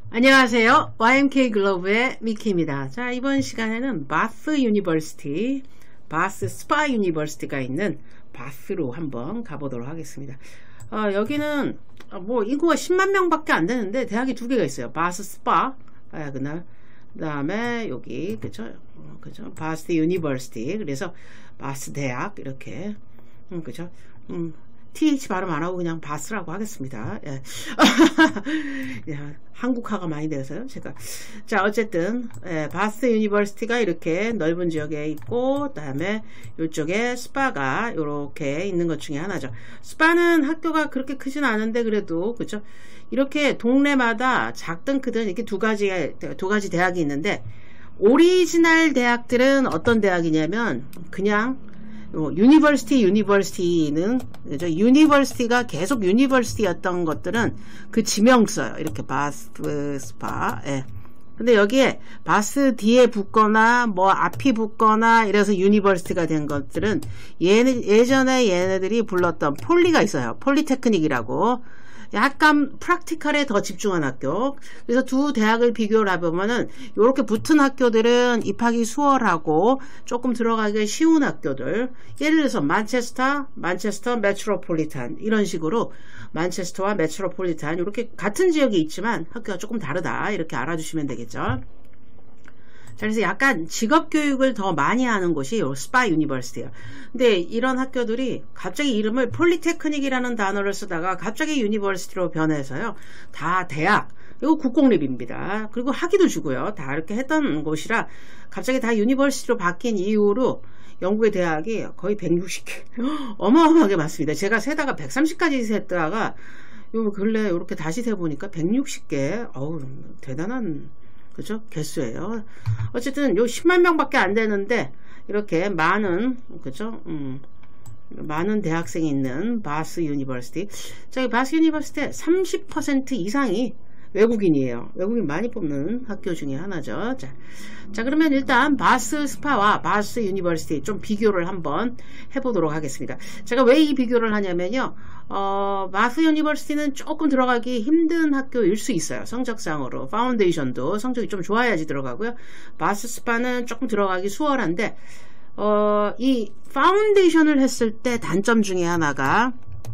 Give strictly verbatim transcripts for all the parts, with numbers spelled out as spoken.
안녕하세요. 와이엠케이 글로브의 미키입니다. 자, 이번 시간에는 바스 유니버시티, 바스 스파 유니버시티가 있는 바스로 한번 가보도록 하겠습니다. 어, 여기는 뭐 인구가 십만 명밖에 안 되는데 대학이 두 개가 있어요. 바스 스파, 아, 그날 그 다음에 여기 그죠, 어, 그죠, 바스 유니버시티. 그래서 바스 대학 이렇게, 음, 그죠, 음. 티에이치 발음 안 하고 그냥 바스라고 하겠습니다. 예. 야, 한국화가 많이 되어서요, 제가. 자, 어쨌든, 예, 바스 유니버시티가 이렇게 넓은 지역에 있고, 그 다음에 이쪽에 스파가 이렇게 있는 것 중에 하나죠. 스파는 학교가 그렇게 크진 않은데, 그래도, 그죠? 이렇게 동네마다 작든 크든 이렇게 두 가지, 두 가지 대학이 있는데, 오리지널 대학들은 어떤 대학이냐면, 그냥, 유니버시티 유니버시티는 그죠? 유니버시티가 계속 유니버시티였던 것들은 그 지명 써요. 이렇게 바스 스파. 예. 근데 여기에 바스 뒤에 붙거나 뭐 앞이 붙거나 이래서 유니버시티가 된 것들은 얘네, 예전에 얘네들이 불렀던 폴리가 있어요. 폴리테크닉이라고. 약간 프랙티컬에 더 집중한 학교. 그래서 두 대학을 비교를 해보면은 이렇게 붙은 학교들은 입학이 수월하고 조금 들어가기 쉬운 학교들. 예를 들어서 만체스터, 만체스터 메트로폴리탄 이런 식으로 만체스터와 메트로폴리탄 이렇게 같은 지역이 있지만 학교가 조금 다르다 이렇게 알아주시면 되겠죠. 자, 그래서 약간 직업교육을 더 많이 하는 곳이 스파 유니버시티예요. 근데 이런 학교들이 갑자기 이름을 폴리테크닉이라는 단어를 쓰다가 갑자기 유니버시티로 변해서요. 다 대학, 이거 국공립입니다. 그리고 학위도 주고요. 다 이렇게 했던 곳이라 갑자기 다 유니버시티로 바뀐 이후로 영국의 대학이 거의 백육십 개 어마어마하게 많습니다. 제가 세다가 백삼십까지 세다가 요 근래 이렇게 다시 세보니까 백육십 개, 어우, 대단한 그죠? 개수예요. 어쨌든 요 십만 명밖에 안 되는데 이렇게 많은 그죠? 음, 많은 대학생이 있는 바스 유니버시티. 저기 바스 유니버시티에 삼십 퍼센트 이상이 외국인이에요. 외국인 많이 뽑는 학교 중에 하나죠. 자, 자 그러면 일단 바스 스파와 바스 유니버시티 좀 비교를 한번 해보도록 하겠습니다. 제가 왜 이 비교를 하냐면요. 어, 바스 유니버시티는 조금 들어가기 힘든 학교일 수 있어요. 성적상으로. 파운데이션도 성적이 좀 좋아야지 들어가고요. 바스 스파는 조금 들어가기 수월한데 어, 이 파운데이션을 했을 때 단점 중에 하나가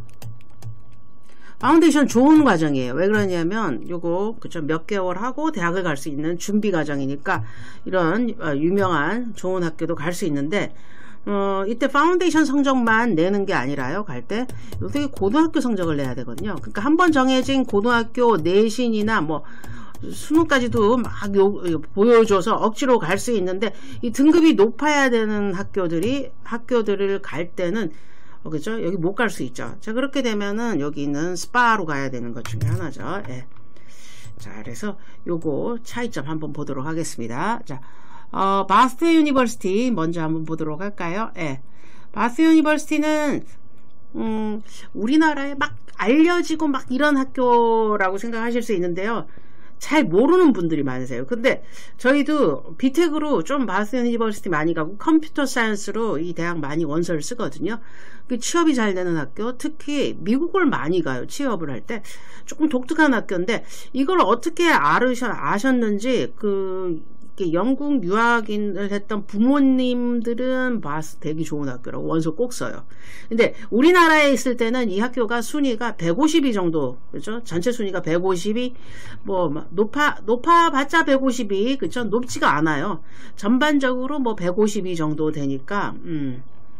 파운데이션 좋은 과정이에요. 왜 그러냐면 요거 그쵸 몇 개월 하고 대학을 갈 수 있는 준비 과정이니까 이런 어, 유명한 좋은 학교도 갈 수 있는데 어, 이때 파운데이션 성적만 내는 게 아니라요. 갈 때 되게 고등학교 성적을 내야 되거든요. 그러니까 한번 정해진 고등학교 내신이나 뭐 수능까지도 막 요, 보여줘서 억지로 갈 수 있는데 이 등급이 높아야 되는 학교들이 학교들을 갈 때는 어, 그죠? 여기 못 갈 수 있죠. 자, 그렇게 되면은 여기 있는 스파로 가야 되는 것 중에 하나죠. 예. 자, 그래서 요거 차이점 한번 보도록 하겠습니다. 자, 어, 바스 유니버시티 먼저 한번 보도록 할까요? 예. 바스 유니버시티는, 음, 우리나라에 막 알려지고 막 이런 학교라고 생각하실 수 있는데요. 잘 모르는 분들이 많으세요. 근데 저희도 비텍으로 좀 바스 유니버시티 많이 가고 컴퓨터 사이언스로 이 대학 많이 원서를 쓰거든요. 그 취업이 잘 되는 학교, 특히 미국을 많이 가요. 취업을 할 때 조금 독특한 학교인데 이걸 어떻게 알으셔, 아셨는지 그 영국 유학인을 했던 부모님들은 바스 되게 좋은 학교라고 원서 꼭 써요. 근데 우리나라에 있을 때는 이 학교가 순위가 백오십이 정도, 그죠? 전체 순위가 백오십이, 뭐, 높아, 높아봤자 백오십이, 그죠? 높지가 않아요. 전반적으로 뭐 백오십이 정도 되니까, 음.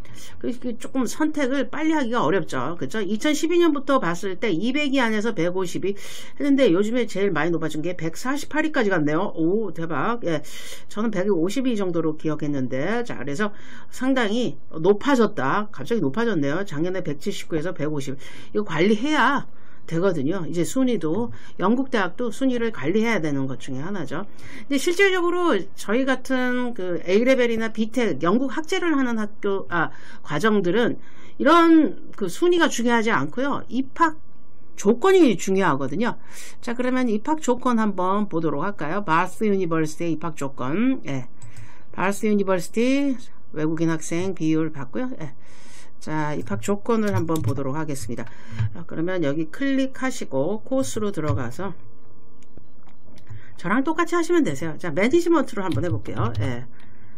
조금 선택을 빨리 하기가 어렵죠. 그죠? 이천십이 년부터 봤을 때 이백위 안에서 백오십이 했는데 요즘에 제일 많이 높아진 게 백사십팔 위까지 갔네요. 오, 대박. 예. 저는 백오십위 정도로 기억했는데, 자, 그래서 상당히 높아졌다. 갑자기 높아졌네요. 작년에 백칠십구에서 백오십. 이거 관리해야 되거든요. 이제 순위도 영국 대학도 순위를 관리해야 되는 것 중에 하나죠. 근데 실질적으로 저희 같은 그 A레벨이나 B텍 영국 학제를 하는 학교 아 과정들은 이런 그 순위가 중요하지 않고요. 입학 조건이 중요하거든요. 자, 그러면 입학 조건 한번 보도록 할까요? 바스 유니버시티 입학 조건. 예. 바스 유니버시티 외국인 학생 비율 봤고요. 예. 자, 입학 조건을 한번 보도록 하겠습니다. 그러면 여기 클릭하시고 코스로 들어가서 저랑 똑같이 하시면 되세요. 자, 매니지먼트로 한번 해볼게요. 예.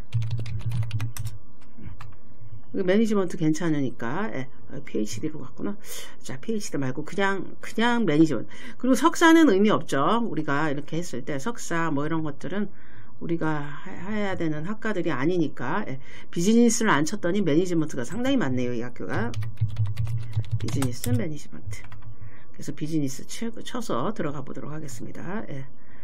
매니지먼트 괜찮으니까 예. 피에이치디로 갔구나. 자, 피에이치디 말고 그냥 그냥 매니지먼트. 그리고 석사는 의미 없죠. 우리가 이렇게 했을 때 석사 뭐 이런 것들은 우리가 해야 되는 학과들이 아니니까. 예. 비즈니스를 안 쳤더니 매니지먼트가 상당히 많네요. 이 학교가. 비즈니스 매니지먼트. 그래서 비즈니스 쳐서 들어가 보도록 하겠습니다. 예.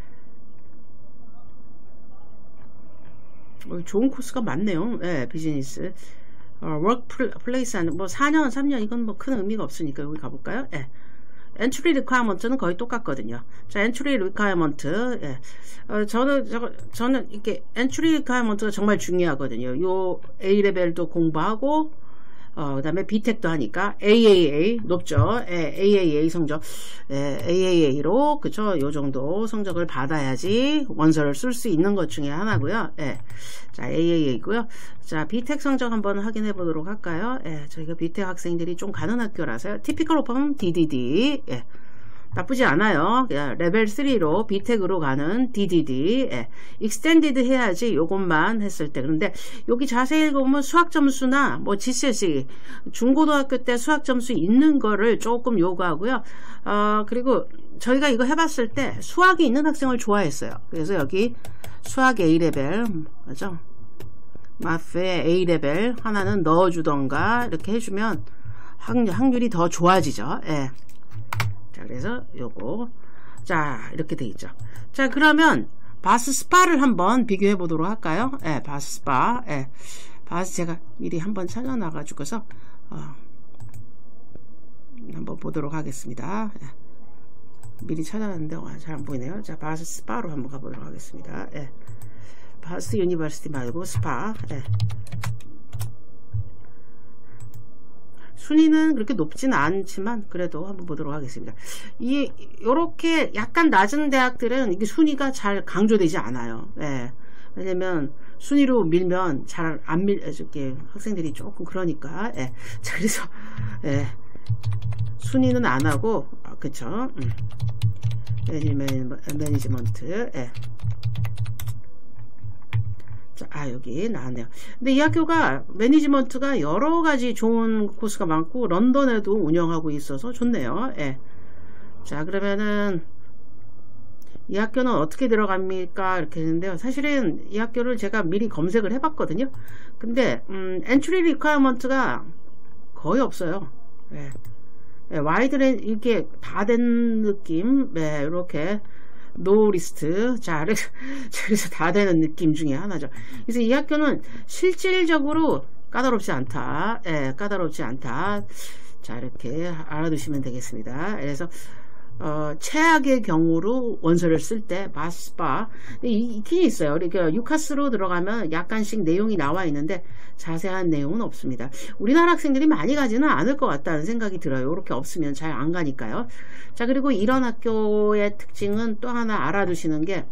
좋은 코스가 많네요. 예, 비즈니스. 어, work place 한 뭐 사 년, 삼 년 이건 뭐 큰 의미가 없으니까 여기 가볼까요? 예. entry requirement는 거의 똑같거든요. 자, entry requirement. 예. 어, 저는 저, 저는 이렇게 entry requirement가 정말 중요하거든요. 요 A 레벨도 공부하고 어, 그 다음에 비텍도 하니까 에이에이에이 높죠. 예, 에이에이에이 성적. 예, 에이에이에이로 그쵸. 요 정도 성적을 받아야지 원서를 쓸 수 있는 것 중에 하나고요. 예. 자, 에이에이에이고요. 자, 비텍 성적 한번 확인해 보도록 할까요? 예, 저희가 비텍 학생들이 좀 가는 학교라서요. 티피컬 오퍼는 디디디. 예. 나쁘지 않아요. 레벨 쓰리로 비텍으로 가는 디디디. 예. 익스텐디드 해야지 요것만 했을 때. 그런데 여기 자세히 읽어보면 수학 점수나 뭐 지씨에스이 중고등학교 때 수학 점수 있는 거를 조금 요구하고요. 어, 그리고 저희가 이거 해봤을 때 수학이 있는 학생을 좋아했어요. 그래서 여기 수학 A레벨 맞죠? 마스의 A레벨 하나는 넣어주던가 이렇게 해주면 확률이 더 좋아지죠. 예. 자, 그래서 요거 자 이렇게 돼 있죠. 자, 그러면 바스 스파를 한번 비교해 보도록 할까요? 예, 바스 스파. 예, 바스 제가 미리 한번 찾아놔 가지고서 어, 한번 보도록 하겠습니다. 예, 미리 찾아놨는데 어, 잘 안 보이네요. 자, 바스 스파로 한번 가보도록 하겠습니다. 예, 바스 유니버시티 말고 스파. 예. 순위는 그렇게 높지는 않지만 그래도 한번 보도록 하겠습니다. 이 요렇게 약간 낮은 대학들은 이게 순위가 잘 강조되지 않아요. 예. 왜냐면 순위로 밀면 잘 안 밀, 이렇게 학생들이 조금 그러니까. 예. 자, 그래서 예. 순위는 안 하고 아, 그쵸? 음. 매니지먼트. 예. 자, 아, 여기 나왔네요. 근데 이 학교가 매니지먼트가 여러 가지 좋은 코스가 많고 런던에도 운영하고 있어서 좋네요. 예. 자, 그러면은 이 학교는 어떻게 들어갑니까? 이렇게 했는데요. 사실은 이 학교를 제가 미리 검색을 해봤거든요. 근데 음, 엔트리 리퀘어먼트가 거의 없어요. 예. 예, 와이드랜 이렇게 다 된 느낌. 네, 이렇게. 노 리스트. 자, 그래서, 그래서 다 되는 느낌 중에 하나죠. 그래서 이 학교는 실질적으로 까다롭지 않다. 예, 까다롭지 않다. 자, 이렇게 알아두시면 되겠습니다. 그래서, 어, 최악의 경우로 원서를 쓸 때, 바스파. 있긴 있어요. 그러니까 유카스로 들어가면 약간씩 내용이 나와 있는데, 자세한 내용은 없습니다. 우리나라 학생들이 많이 가지는 않을 것 같다는 생각이 들어요. 이렇게 없으면 잘 안 가니까요. 자, 그리고 이런 학교의 특징은 또 하나 알아두시는 게,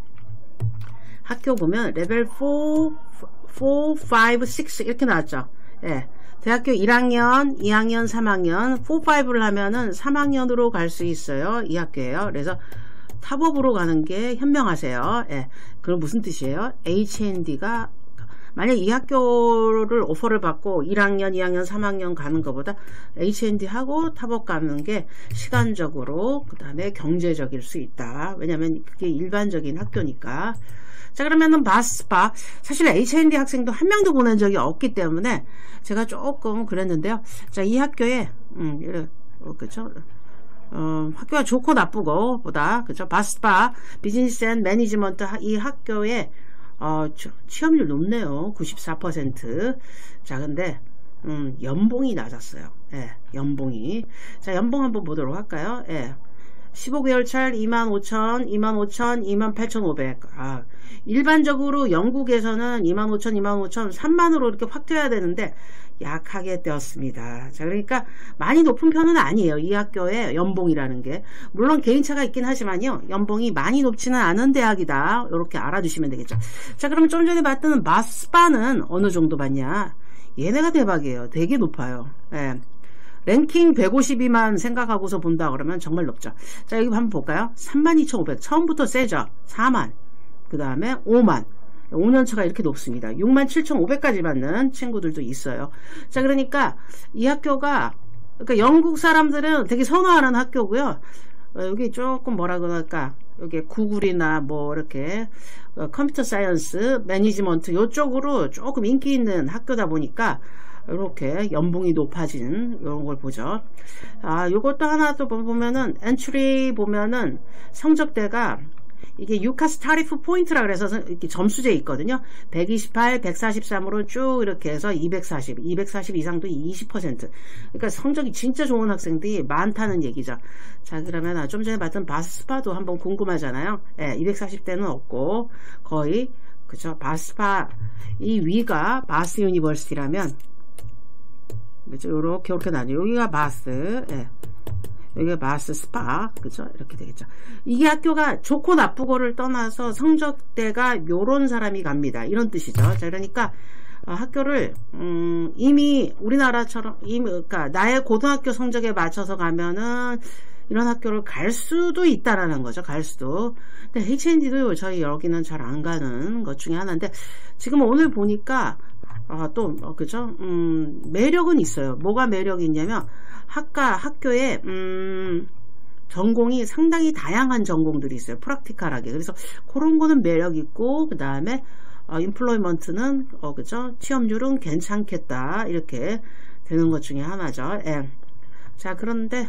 학교 보면 레벨 사, 사, 오, 육 이렇게 나왔죠. 예. 대학교 일 학년, 이 학년, 삼 학년, 사, 오를 하면은 삼 학년으로 갈 수 있어요. 이 학교예요. 그래서 탑업으로 가는 게 현명하세요. 예. 그럼 무슨 뜻이에요? 에이치엔디가 만약 이 학교를 오퍼를 받고 일 학년, 이 학년, 삼 학년 가는 것보다 에이치엔디 하고 탑업 가는 게 시간적으로 그 다음에 경제적일 수 있다. 왜냐면 그게 일반적인 학교니까. 자, 그러면은 바스파. 사실 에이치엔디 학생도 한 명도 보낸 적이 없기 때문에 제가 조금 그랬는데요. 자, 이 학교에, 음, 어, 그쵸? 어, 학교가 좋고 나쁘고 보다, 그쵸? 바스파, 비즈니스 앤 매니지먼트 이 학교에, 어, 취업률 높네요. 구십사 퍼센트. 자, 근데, 음, 연봉이 낮았어요. 예, 연봉이. 자, 연봉 한번 보도록 할까요? 예. 십오 개월찰 이만 오천, 이만 오천, 이만 팔천오백. 아, 일반적으로 영국에서는 이만 오천, 이만 오천, 삼만으로 이렇게 확 뛰어야 되는데 약하게 뛰었습니다. 자, 그러니까 많이 높은 편은 아니에요. 이 학교의 연봉이라는 게. 물론 개인차가 있긴 하지만요. 연봉이 많이 높지는 않은 대학이다. 이렇게 알아두시면 되겠죠. 자, 그럼 좀 전에 봤던 마스바는 어느 정도 받냐? 얘네가 대박이에요. 되게 높아요. 예. 랭킹 백오십이만 생각하고서 본다 그러면 정말 높죠. 자, 여기 한번 볼까요? 삼만 이천오백. 처음부터 세죠. 사만. 그 다음에 오만. 오 년차가 이렇게 높습니다. 육만 칠천오백까지 받는 친구들도 있어요. 자, 그러니까 이 학교가, 그러니까 영국 사람들은 되게 선호하는 학교고요. 어, 여기 조금 뭐라 그럴까, 여기 구글이나 뭐 이렇게 어, 컴퓨터 사이언스, 매니지먼트 이쪽으로 조금 인기 있는 학교다 보니까 이렇게 연봉이 높아진 이런 걸 보죠. 아, 요것도 하나 또 보면은 엔트리 보면은 성적대가 이게 유카스 타리프 포인트라 그래서 이렇게 점수제 있거든요. 백이십팔, 백사십삼으로 쭉 이렇게 해서 이백사십, 이백사십 이상도 이십 퍼센트. 그러니까 성적이 진짜 좋은 학생들이 많다는 얘기죠. 자, 그러면 좀 전에 봤던 바스파도 한번 궁금하잖아요. 예, 이백사십대는 없고 거의 그죠. 바스파 이 위가 바스 유니버시티라면 그죠. 요렇게 이렇게 나뉘어. 여기가 바스. 예. 여기가 바스 스파, 그죠? 이렇게 되겠죠. 이게 학교가 좋고 나쁘고를 떠나서 성적대가 요런 사람이 갑니다. 이런 뜻이죠. 자, 그러니까 어, 학교를 음, 이미 우리나라처럼 이미 그러니까 나의 고등학교 성적에 맞춰서 가면은 이런 학교를 갈 수도 있다라는 거죠. 갈 수도. 근데 에이치엔디도 저희 여기는 잘 안 가는 것 중에 하나인데 지금 오늘 보니까 어, 또 어, 그죠? 음, 매력은 있어요. 뭐가 매력이 있냐면 학과 학교에 음, 전공이 상당히 다양한 전공들이 있어요. 프랙티컬하게. 그래서 그런 거는 매력 있고 그 다음에 어, 인플로이먼트는 어, 그죠? 취업률은 괜찮겠다 이렇게 되는 것 중에 하나죠. 예. 자, 그런데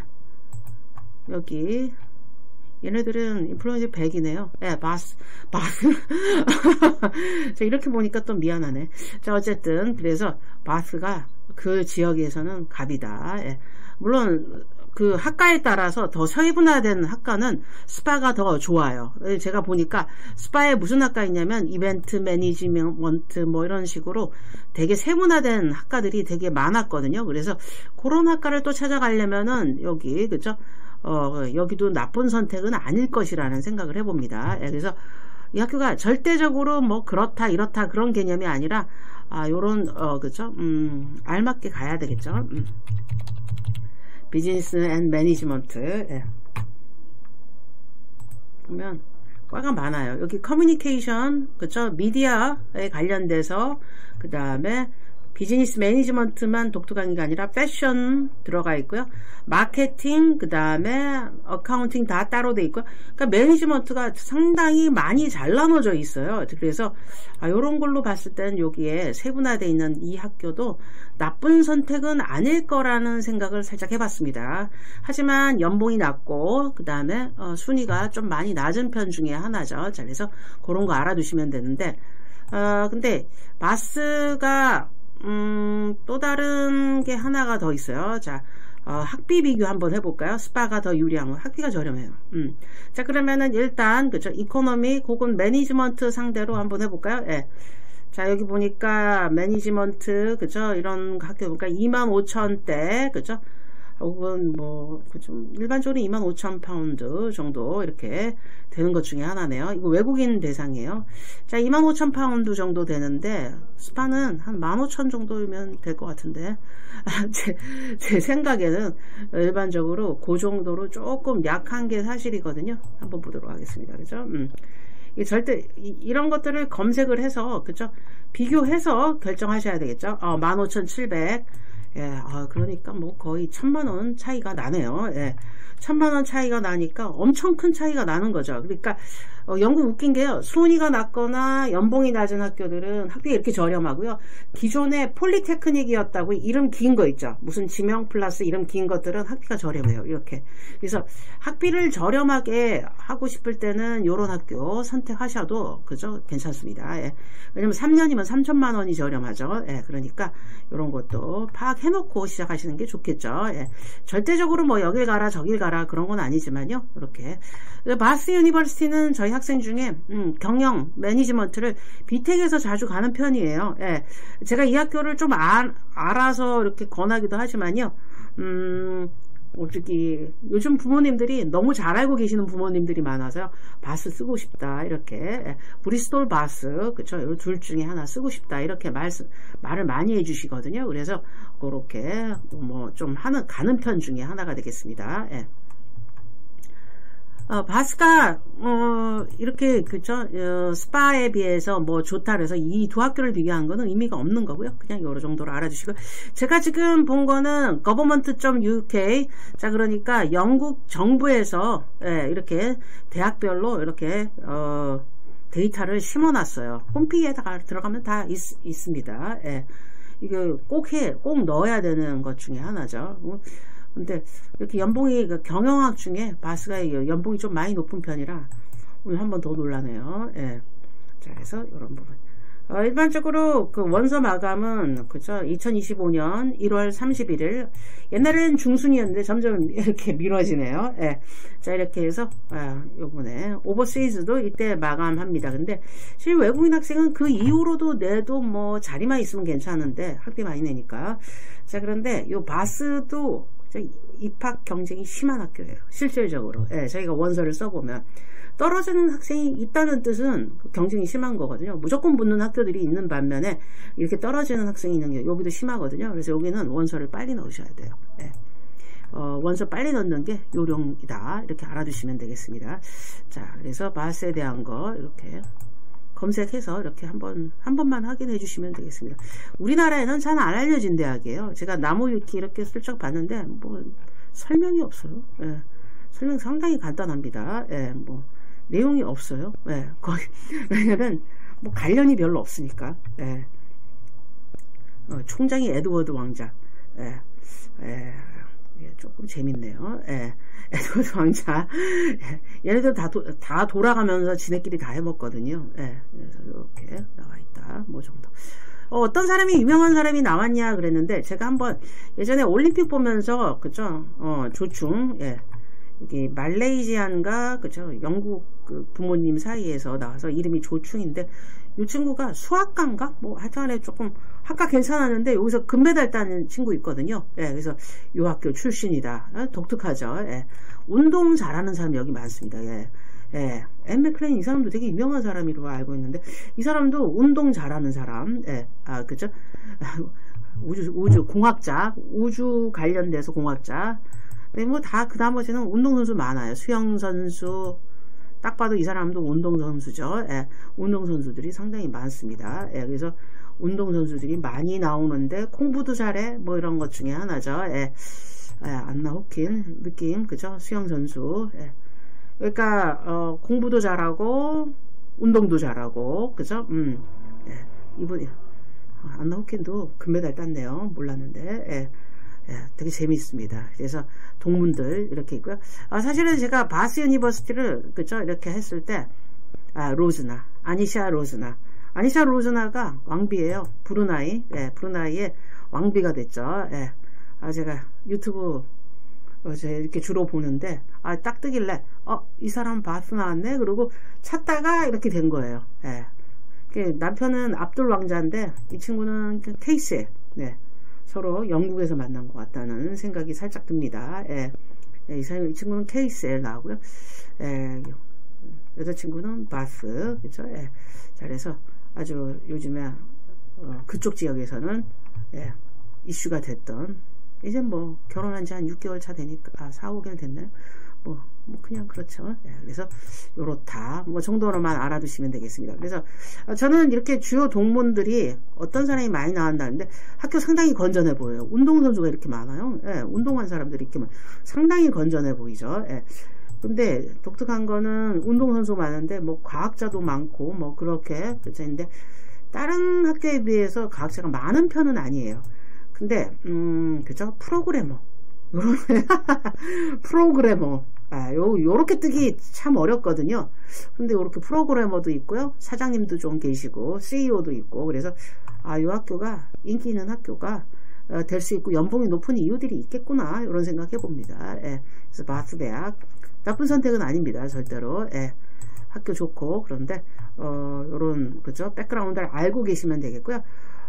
여기 얘네들은 인플루언서 백이네요. 예, 바스, 바스. 자, 이렇게 보니까 또 미안하네. 자, 어쨌든, 그래서, 바스가 그 지역에서는 갑이다. 예. 물론, 그 학과에 따라서 더 세분화된 학과는 스파가 더 좋아요. 제가 보니까 스파에 무슨 학과 있냐면, 이벤트 매니지먼트 뭐 이런 식으로 되게 세분화된 학과들이 되게 많았거든요. 그래서 그런 학과를 또 찾아가려면은, 여기, 그죠? 어, 여기도 나쁜 선택은 아닐 것이라는 생각을 해봅니다. 예, 그래서 이 학교가 절대적으로 뭐 그렇다 이렇다 그런 개념이 아니라 아, 요런 어, 그죠? 음, 알맞게 가야 되겠죠. 음. 비즈니스 앤 매니지먼트. 예. 보면 과가 많아요. 여기 커뮤니케이션, 그죠? 미디어에 관련돼서 그 다음에 비즈니스 매니지먼트만 독특 강의가 아니라 패션 들어가 있고요. 마케팅, 그 다음에 어카운팅 다 따로 돼 있고요. 그러니까 매니지먼트가 상당히 많이 잘 나눠져 있어요. 그래서 아, 이런 걸로 봤을 때는 여기에 세분화되어 있는 이 학교도 나쁜 선택은 아닐 거라는 생각을 살짝 해봤습니다. 하지만 연봉이 낮고 그 다음에 어, 순위가 좀 많이 낮은 편 중에 하나죠. 자, 그래서 그런 거 알아두시면 되는데 어, 근데 바스가 음, 또 다른 게 하나가 더 있어요. 자, 어, 학비 비교 한번 해볼까요? 스파가 더 유리한 거. 학비가 저렴해요. 음. 자, 그러면은 일단, 그죠? 이코노미 혹은 매니지먼트 상대로 한번 해볼까요? 예. 자, 여기 보니까 매니지먼트, 그죠? 이런 학교 보니까 이만 오천대, 그죠? 혹은 뭐, 좀 일반적으로 이만 오천 파운드 정도 이렇게 되는 것 중에 하나네요. 이거 외국인 대상이에요. 자, 이만 오천 파운드 정도 되는데, 스파는 한 만 오천 정도면 될 것 같은데, 제, 제 생각에는 일반적으로 그 정도로 조금 약한 게 사실이거든요. 한번 보도록 하겠습니다. 그죠? 음. 이 절대, 이, 이런 것들을 검색을 해서, 그죠? 비교해서 결정하셔야 되겠죠? 어, 만 오천칠백. 예, 아, 그러니까 뭐 거의 천만 원 차이가 나네요. 예, 천만 원 차이가 나니까 엄청 큰 차이가 나는 거죠. 그러니까 어, 영국 웃긴 게요. 순위가 낮거나 연봉이 낮은 학교들은 학비가 이렇게 저렴하고요. 기존에 폴리테크닉이었다고 이름 긴 거 있죠. 무슨 지명 플러스 이름 긴 것들은 학비가 저렴해요. 이렇게. 그래서 학비를 저렴하게 하고 싶을 때는 요런 학교 선택하셔도 그죠? 괜찮습니다. 예. 왜냐면 삼 년이면 삼천만 원이 저렴하죠. 예. 그러니까 요런 것도 파악해놓고 시작하시는 게 좋겠죠. 예. 절대적으로 뭐 여길 가라 저길 가라 그런 건 아니지만요. 이렇게. 바스 유니버시티는 저희 학생 중에 음, 경영, 매니지먼트를 비텍에서 자주 가는 편이에요. 예. 제가 이 학교를 좀 아, 알아서 이렇게 권하기도 하지만요. 음, 솔직히 요즘 부모님들이 너무 잘 알고 계시는 부모님들이 많아서요. 바스 쓰고 싶다 이렇게 브리스톨 바스 그쵸 둘 중에 하나 쓰고 싶다 이렇게 말씀 말을 많이 해주시거든요. 그래서 그렇게 뭐 좀 하는 가는 편 중에 하나가 되겠습니다. 예. 어, 바스가 어, 이렇게 그쵸 어, 스파에 비해서 뭐 좋다 그래서 이 두 학교를 비교한 거는 의미가 없는 거고요. 그냥 요런 정도로 알아주시고 제가 지금 본 거는 government 닷 유케이 자 그러니까 영국 정부에서 예, 이렇게 대학별로 이렇게 어, 데이터를 심어놨어요. 홈페이지에다가 들어가면 다 있, 있습니다. 예. 이거 꼭 해, 꼭 넣어야 되는 것 중에 하나죠. 근데 이렇게 연봉이 경영학 중에 바스가 연봉이 좀 많이 높은 편이라 오늘 한 번 더 놀라네요. 예. 자, 그래서 이런 부분. 어, 일반적으로 그 원서 마감은 그죠? 이천이십오 년 일월 삼십일일. 옛날에는 중순이었는데 점점 이렇게 미뤄지네요. 예. 자, 이렇게 해서 아, 요번에 오버시즈도 이때 마감합니다. 근데 실 외국인 학생은 그 이후로도 내도 뭐 자리만 있으면 괜찮은데 학비 많이 내니까. 자, 그런데 요 바스도 입학 경쟁이 심한 학교예요. 실질적으로. 예, 저희가 원서를 써보면 떨어지는 학생이 있다는 뜻은 경쟁이 심한 거거든요. 무조건 붙는 학교들이 있는 반면에 이렇게 떨어지는 학생이 있는 게 여기도 심하거든요. 그래서 여기는 원서를 빨리 넣으셔야 돼요. 예. 어, 원서 빨리 넣는 게 요령이다. 이렇게 알아두시면 되겠습니다. 자, 그래서 바스에 대한 거 이렇게 검색해서 이렇게 한번 한 번만 확인해 주시면 되겠습니다. 우리나라에는 잘 안 알려진 대학이에요. 제가 나무위키 이렇게 슬쩍 봤는데 뭐 설명이 없어요. 예. 설명 상당히 간단합니다. 예. 뭐 내용이 없어요. 예. 거의 왜냐면 뭐 관련이 별로 없으니까. 예. 어, 총장이 에드워드 왕자. 예. 예. 예, 조금 재밌네요. 예. 에드워드 왕자. 예. 얘네들 다, 도, 다 돌아가면서 지네끼리 다 해먹거든요. 예. 그래서 이렇게 나와 있다. 뭐 정도. 어, 어떤 사람이 유명한 사람이 나왔냐 그랬는데 제가 한번 예전에 올림픽 보면서 그죠? 어, 조충. 예. 여기 말레이시안가 그죠? 영국 그 부모님 사이에서 나와서 이름이 조충인데 이 친구가 수학과인가? 뭐 하여튼간에 조금 학과 괜찮았는데 여기서 금메달 따는 친구 있거든요. 예, 그래서 이 학교 출신이다. 예, 독특하죠. 예. 운동 잘하는 사람 여기 많습니다. 예. 예. 앤 맥클레인 이 사람도 되게 유명한 사람으로 알고 있는데 이 사람도 운동 잘하는 사람. 예. 아, 그죠? 우주 우주 공학자, 우주 관련돼서 공학자. 네, 뭐 다 그 나머지는 운동선수 많아요. 수영선수, 딱 봐도 이 사람도 운동선수죠. 예, 운동선수들이 상당히 많습니다. 예, 그래서 운동선수들이 많이 나오는데 공부도 잘해. 뭐 이런 것 중에 하나죠. 예, 예, 안나 호킨 느낌, 그죠? 수영선수. 예. 그러니까, 어, 공부도 잘하고, 운동도 잘하고, 그죠? 음, 예, 이분이, 안나 호킨도 금메달 땄네요. 몰랐는데, 예. 예, 되게 재미있습니다. 그래서 동문들 이렇게 있고요. 아, 사실은 제가 바스 유니버시티를 그죠 이렇게 했을 때 아, 로즈나 아니샤 로즈나 아니샤 로즈나가 왕비예요. 브루나이 예, 브루나이의 왕비가 됐죠. 예. 아, 제가 유튜브 어, 제가 이렇게 주로 보는데 아, 딱 뜨길래 어, 이 사람 바스 나왔네. 그리고 찾다가 이렇게 된 거예요. 예. 남편은 압둘 왕자인데 이 친구는 케이스에 네. 서로 영국에서 만난 것 같다는 생각이 살짝 듭니다. 예. 예, 이, 사람, 이 친구는 케이스엘 나오고요. 예, 여자친구는 바스. 그쵸? 예. 자, 그래서 아주 요즘에, 어, 그쪽 지역에서는, 예, 이슈가 됐던, 이제 뭐, 결혼한 지 한 육 개월 차 되니까, 아, 사, 오 개월 됐나요? 뭐, 뭐, 그냥 그렇죠. 예, 그래서, 요렇다. 뭐, 정도로만 알아두시면 되겠습니다. 그래서, 저는 이렇게 주요 동문들이 어떤 사람이 많이 나왔다는데, 학교 상당히 건전해 보여요. 운동선수가 이렇게 많아요. 예, 운동한 사람들이 이렇게 많아요. 상당히 건전해 보이죠. 예. 근데, 독특한 거는 운동선수 많은데, 뭐, 과학자도 많고, 뭐, 그렇게, 그쵸. 근데, 다른 학교에 비해서 과학자가 많은 편은 아니에요. 근데, 음, 그죠? 프로그래머. 요런, 프로그래머. 아, 요, 요렇게 뜨기 참 어렵거든요. 근데 요렇게 프로그래머도 있고요. 사장님도 좀 계시고, 씨이오도 있고, 그래서, 아, 요 학교가, 인기 있는 학교가, 어, 될 수 있고, 연봉이 높은 이유들이 있겠구나, 이런 생각 해봅니다. 예. 그래서 바스 대학. 나쁜 선택은 아닙니다, 절대로. 예. 학교 좋고, 그런데, 어, 요런, 그죠? 백그라운드를 알고 계시면 되겠고요.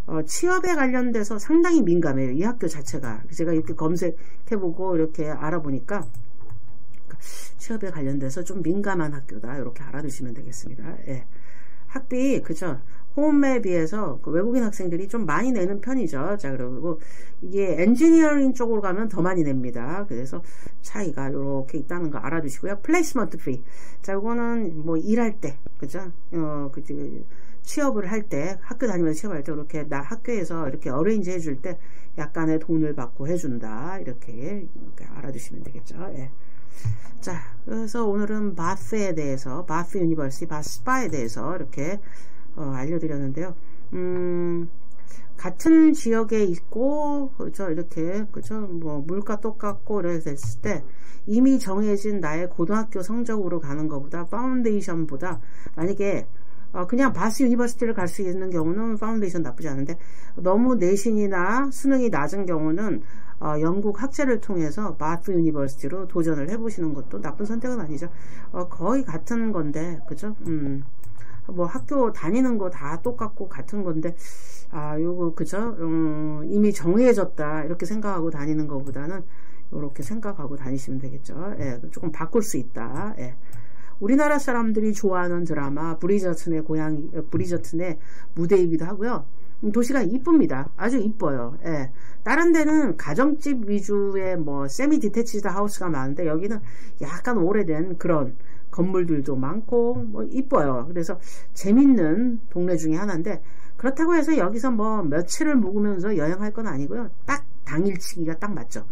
어, 취업에 관련돼서 상당히 민감해요. 이 학교 자체가. 제가 이렇게 검색해보고 이렇게 알아보니까 취업에 관련돼서 좀 민감한 학교다. 이렇게 알아두시면 되겠습니다. 예. 학비, 그죠? 홈에 비해서 그 외국인 학생들이 좀 많이 내는 편이죠. 자, 그리고 이게 엔지니어링 쪽으로 가면 더 많이 냅니다. 그래서 차이가 이렇게 있다는 거 알아두시고요. 플레이스먼트 피. 자, 이거는 뭐 일할 때, 그죠? 어, 그, 취업을 할 때, 학교 다니면서 취업할 때, 이렇게, 나 학교에서 이렇게 어레인지 해줄 때, 약간의 돈을 받고 해준다. 이렇게, 이렇게 알아두시면 되겠죠. 예. 자, 그래서 오늘은 바스에 대해서, 바스 유니버시티, 바스 스파에 대해서 이렇게, 어, 알려드렸는데요. 음, 같은 지역에 있고, 그죠, 이렇게, 그죠, 뭐, 물가 똑같고, 이렇게 됐을 때, 이미 정해진 나의 고등학교 성적으로 가는 것보다, 파운데이션보다, 만약에, 어, 그냥 바스 유니버시티를 갈 수 있는 경우는 파운데이션 나쁘지 않은데 너무 내신이나 수능이 낮은 경우는 어, 영국 학제를 통해서 바스 유니버시티로 도전을 해보시는 것도 나쁜 선택은 아니죠. 어, 거의 같은 건데, 그죠? 음, 뭐 학교 다니는 거 다 똑같고 같은 건데, 아, 요거, 그죠? 음, 이미 정해졌다 이렇게 생각하고 다니는 것보다는 이렇게 생각하고 다니시면 되겠죠. 예, 조금 바꿀 수 있다. 예. 우리나라 사람들이 좋아하는 드라마 브리저튼의 고향, 브리저튼의 무대이기도 하고요. 도시가 이쁩니다. 아주 이뻐요. 예. 다른 데는 가정집 위주의 뭐 세미 디태치드 하우스가 많은데 여기는 약간 오래된 그런 건물들도 많고 뭐 이뻐요. 그래서 재밌는 동네 중에 하나인데 그렇다고 해서 여기서 뭐 며칠을 묵으면서 여행할 건 아니고요. 딱 당일치기가 딱 맞죠.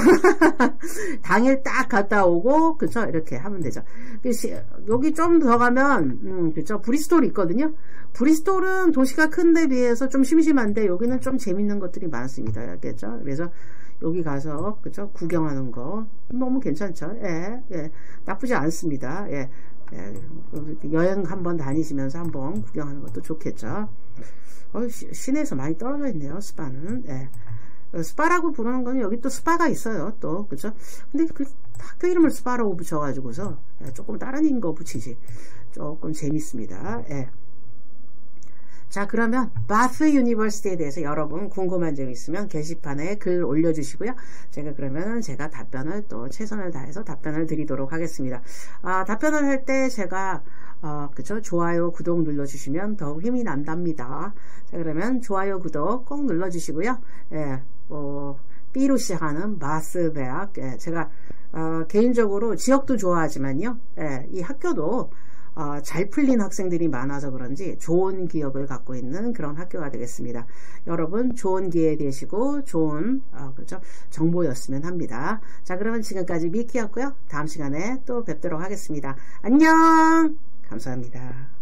당일 딱 갔다 오고, 그쵸? 이렇게 하면 되죠. 여기 좀 더 가면, 음, 그쵸? 브리스톨이 있거든요. 브리스톨은 도시가 큰 데 비해서 좀 심심한데, 여기는 좀 재밌는 것들이 많습니다. 알겠죠? 그래서 여기 가서, 그쵸? 구경하는 거. 너무 괜찮죠? 예, 예. 나쁘지 않습니다. 예. 예. 여행 한번 다니시면서 한번 구경하는 것도 좋겠죠. 어, 시, 시내에서 많이 떨어져 있네요. 스파는. 예. 스파라고 부르는 건 여기 또 스파가 있어요. 또 그죠? 근데 그 학교 이름을 스파라고 붙여가지고서 조금 다른 거 붙이지. 조금 재밌습니다. 예. 자, 그러면 바스 유니버시티에 대해서 여러분 궁금한 점 있으면 게시판에 글 올려주시고요. 제가 그러면 제가 답변을 또 최선을 다해서 답변을 드리도록 하겠습니다. 아, 답변을 할 때 제가 어, 그쵸? 좋아요, 구독 눌러주시면 더욱 힘이 난답니다. 자, 그러면 좋아요, 구독 꼭 눌러주시고요. 예, 뭐, B로 시작하는 바스 대학. 예, 제가, 어, 개인적으로 지역도 좋아하지만요. 예, 이 학교도, 어, 잘 풀린 학생들이 많아서 그런지 좋은 기억을 갖고 있는 그런 학교가 되겠습니다. 여러분, 좋은 기회 되시고, 좋은, 어, 그렇죠? 정보였으면 합니다. 자, 그러면 지금까지 미키였고요. 다음 시간에 또 뵙도록 하겠습니다. 안녕! 감사합니다.